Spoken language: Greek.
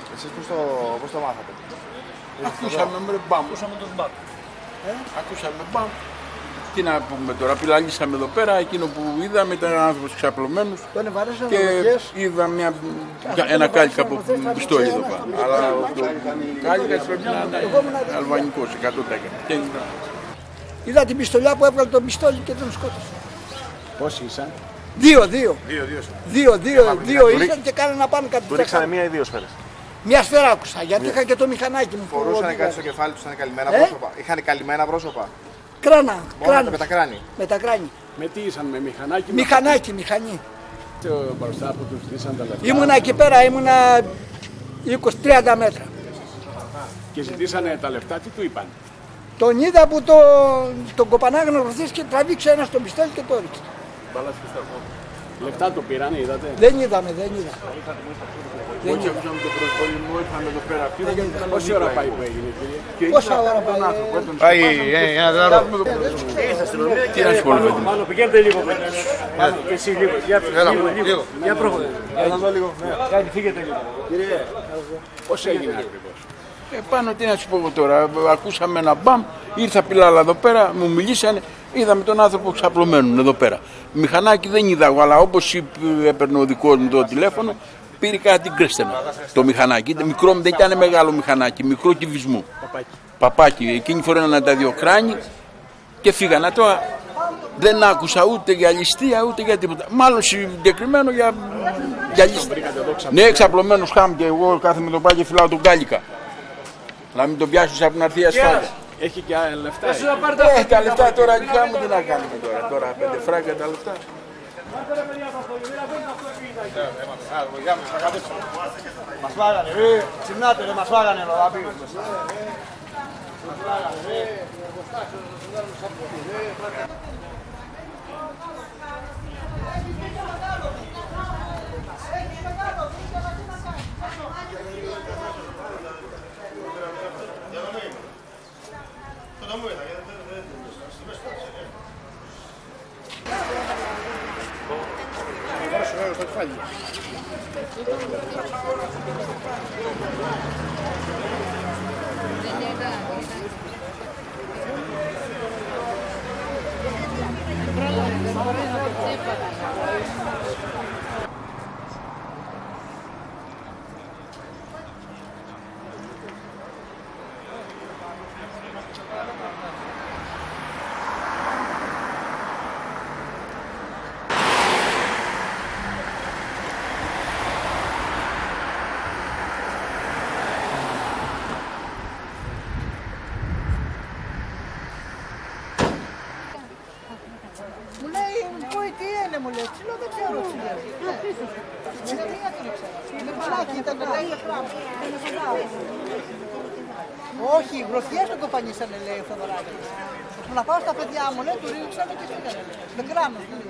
Εσείς πώς το μάθατε? Ακούσαμε μπαμ. Ακούσαμε μπαμ. Τι να πούμε τώρα, πιλαλήσαμε εδώ πέρα, εκείνο που είδαμε ήταν ένα άνθρωπος ξαπλωμένος και είδα ένα κάλικα από πιστόλι εδώ πάνω. Αλλά το κάλικας πρέπει να είναι αλβανικός, 100%. Είδα την πιστολιά που έβγαλε τον πιστόλι και τον σκότωσε. Πόσοι ήσαν? Δύο ήσαν και κάνανε να πάνε κάτι. Του ρίξανε μία ή δύο σφαίρες? Μια σφαίρα άκουσα, γιατί είχα και το μηχανάκι μου. Φορούσαν κάτι στο κεφάλι τους, είχαν καλυμμένα πρόσωπα? Είχαν καλυμμένα πρόσωπα? Κράνα. Με τα κράνη. Με τα κράνη. Με τι ήσαν, με μηχανάκι? Μηχανή. Μπροστά που τους ζητήσαν τα λεφτά. Ήμουνα εκεί πέρα, ήμουνα 20-30 μέτρα. Και ζητήσανε τα λεφτά, τι του είπαν? Τον είδα που τον κοπανάγανε ορθής και τραβήξε ένα στον πιστόλι και το έριξε. Λεφτά το πήρανε, είδατε? Δεν είδαμε. Όχι, ακούσαμε το προσβολημό, ήρθαμε εδώ πέρα. Πόση ώρα πάει που έγινε, κύριε? Πόσα ώρα πάει? Πάει ένα δάρο. Τι να ασχοληθείτε? Μάλλον πηγαίνετε λίγο πέρα. Και εσύ λίγο. Λίγο. Για προχωρήστε. Φύγετε λίγο. Πώς έγινε ακριβώς? Πάνω τι να σου πω τώρα, ακούσαμε ένα μπαμ, ήρθα πιλάλα εδώ πέρα, μου μιλήσανε, είδαμε τον άνθρωπο ξαπλωμένον εδώ πέρα. Μηχανάκι δεν είδα εγώ, αλλά όπως έπαιρνε ο δικός μου το τηλέφωνο, πήρε κάτι γκρέστενο το μηχανάκι. Μικρό, δεν ήταν μεγάλο μηχανάκι, μικρό κυβισμό. Παπάκι, εκείνη φορά να τα δύο κράνη και φύγανα. Τώρα δεν άκουσα ούτε για ληστεία ούτε για τίποτα. Μάλλον συγκεκριμένο για ληστεία. Ναι, ξαπλωμένος χάμ και εγώ κάθομαι το πάει και φυλάω τον κάλικα. Να μην τον πιάσουν από την αρχή ασφάλεια. Έχει και λεφτά. Τα λεφτά τώρα δικά μου τι να κάνουμε τώρα. Τώρα 5 φράγκα τα λεφτά. Μας φάγανε, ξυπνάτε ρε, μας φάγανε λογαπή. Μου λέει, τι είναι, μου λέει, τι λέω, δεν ξέρω τι λέει. Είναι μαλάκι, ήταν 5 γραμμά. Όχι, γροθιές τον κοπανίσανε, λέει ο Θοδωράκης. Να πάω στα παιδιά μου, λέει, του ρίξανε και φύγανε. Με κράνος, λέει.